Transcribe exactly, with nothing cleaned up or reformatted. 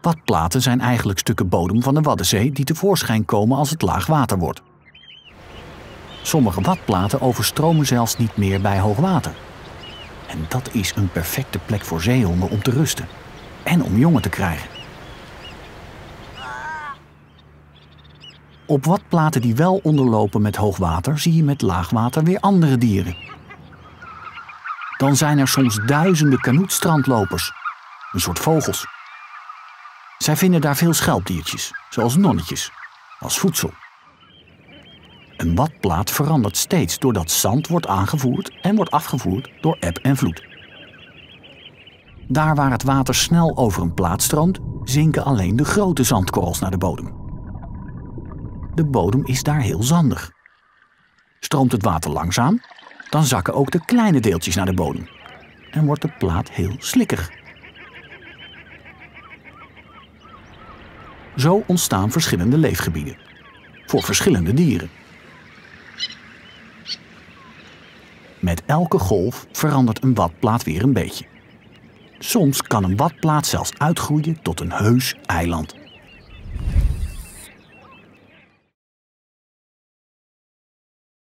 Watplaten zijn eigenlijk stukken bodem van de Waddenzee die tevoorschijn komen als het laag water wordt. Sommige watplaten overstromen zelfs niet meer bij hoogwater. En dat is een perfecte plek voor zeehonden om te rusten en om jongen te krijgen. Op watplaten die wel onderlopen met hoogwater zie je met laagwater weer andere dieren. Dan zijn er soms duizenden kanoetstrandlopers, een soort vogels. Zij vinden daar veel schelpdiertjes, zoals nonnetjes, als voedsel. Een watplaat verandert steeds doordat zand wordt aangevoerd en wordt afgevoerd door eb en vloed. Daar waar het water snel over een plaat stroomt, zinken alleen de grote zandkorrels naar de bodem. De bodem is daar heel zandig. Stroomt het water langzaam, dan zakken ook de kleine deeltjes naar de bodem en wordt de plaat heel slikkig. Zo ontstaan verschillende leefgebieden, voor verschillende dieren. Met elke golf verandert een watplaat weer een beetje. Soms kan een watplaat zelfs uitgroeien tot een heus eiland.